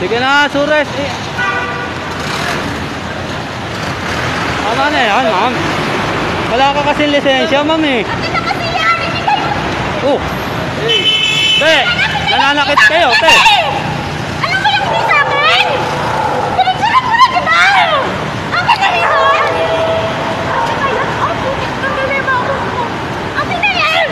Sige na, Sures. Tama na yan, ma'am. Wala ka kasi lisensya, ma'am eh. Akin na kasi yan, hindi kayo. Oh. Te, nananakit kayo, te. Alam mo yung hindi sa akin? Pinicturan mo na, diba? Akin na yan. Akin na yan. Oh, putik na problema ako. Akin na yan.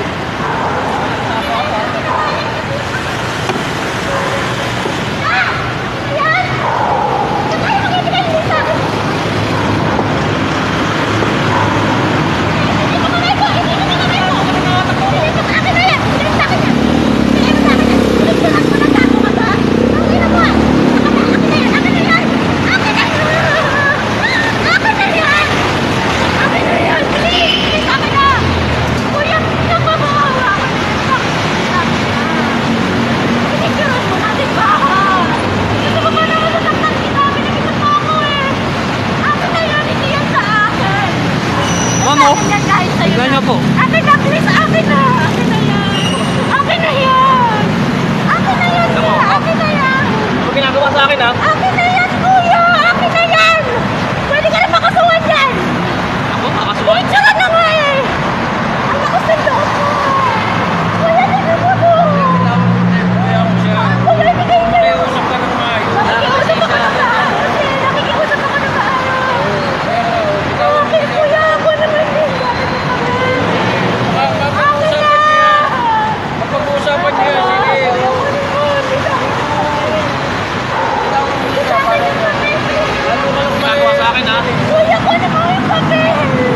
Tignan niyo po. Akin na, please. Akin na. Akin na yan. Akin na yan. Akin na yan, kuya. Akin na yan. Ano ginagawa sa akin, ha? Akin na yan, kuya. Akin na yan. Pwede ka na makasuhan yan. Ako, makasuhan? Picture na nga eh. Ang lakas ng loob mo. Kuya, tignan mo po. Kuya, tignan niyo. Nakikiusap ka ng maayos. Nakikiusap ako ng maayos. Nakikiusap ako ng maayos. Okay, kuya. Ako naman din. Pag-uusapan niya, sige. Lalo ka lang ginagawa sa akin, ha? Kuya, ko naman yung papel.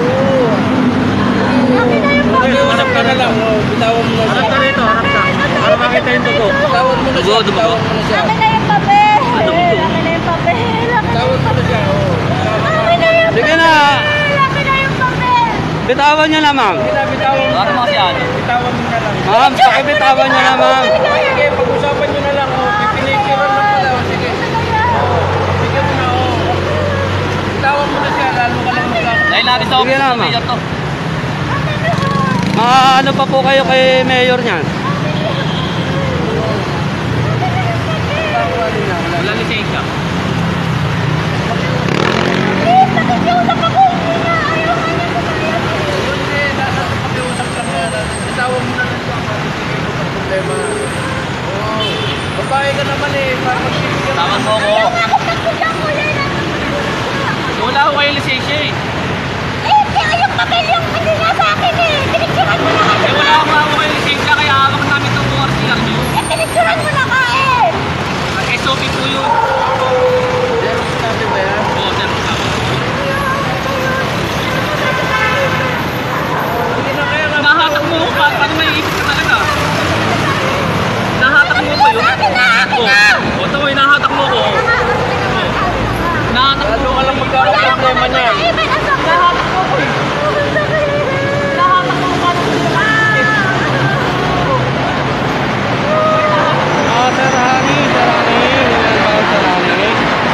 Akin na yung papel. Harap ka na lang. Bitawan mo na siya. Harap ka rito, harap ka. Para makita yung dugo. Bitawan mo na siya. Bitawan mo na siya. Akin na yung papel. Akin na yung papel. Bitawan mo na siya. Akin na yung papel. Sige na. Akin na yung papel. Bitawan niyo na, ma'am. Bitawan mo na lang. Ma'am, pakibitawan niyo na, ma'am. Sige, pag-usapan nyo na lang. Pipinikiran lang pala. Sige. Sige mo na. Bitawan mo na siya. Lalo ka lang maglang. Dahil natin sa Sige na, ma'am. to. Ano pa po kayo kay mayor niyan? Wala lisensya. Please, nakikiusap ako. Hindi na. Ayaw ka niya kumayas. Hindi, nasa pakiusap lang yan. Bitawan mo na lang siya. Sige, ang problema. Babae ka naman eh. Para magbibigyan. Tama mo ako. Ayaw nga ako nagkuya, kuya. Wala ko kayo lisensya eh. Kaya yung papel yung hindi nga sa akin eh. Pinicturan mo na ka. Wala ako kayo lisensya. Kaya hawak namin itong ORCR nyo. Pinicturan mo na ka eh. SOP po yun. Xerox natin ba yan? Oo, sir. Nahatak mo ko pa. Paano may isip ka talaga? Nahatak mo ko yun? Akin na. O, taway, nahatak mo ko. Nahatak mo ko lang magkaroon ng problema niya. Nahatak mo ko eh. Nahatak mo ko paano ko yun? Sir Hani. Sir Hani.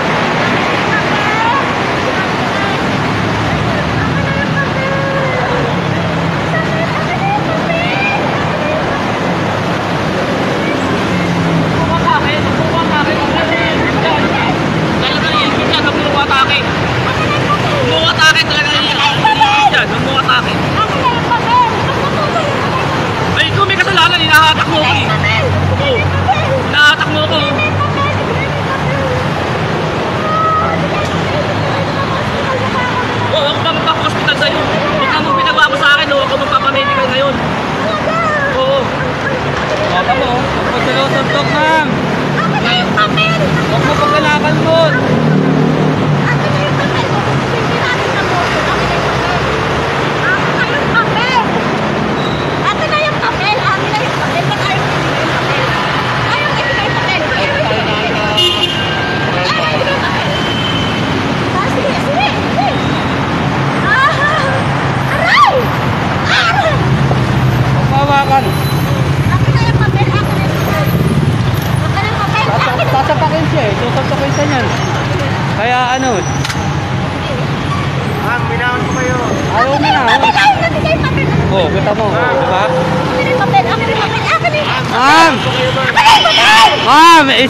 Suntok, ma'am. Akin na yung papel. Huwag mo pagkalakan mo. Akin na yung papel. Hindi natin na mo. Akin na yung papel. Akin na yung papel. Akin na yung papel. Ba't ayaw mo yung papel? Ayaw mo yung papel. Ayaw mo yung papel. Sige, sige. Aray! Huwag mawakan. Akin na yung papel. Akin na yung papel. Akin na yung papel. Sasapakin siya eh. Sasapakin siya niyan. Kaya ano. Ma'am, binawan ko kayo. Ayaw mo na. Oh, kita mo. Diba? Akin na yung papel. Akin na yung papel. Akin na yung papel. Ma'am! Ma'am!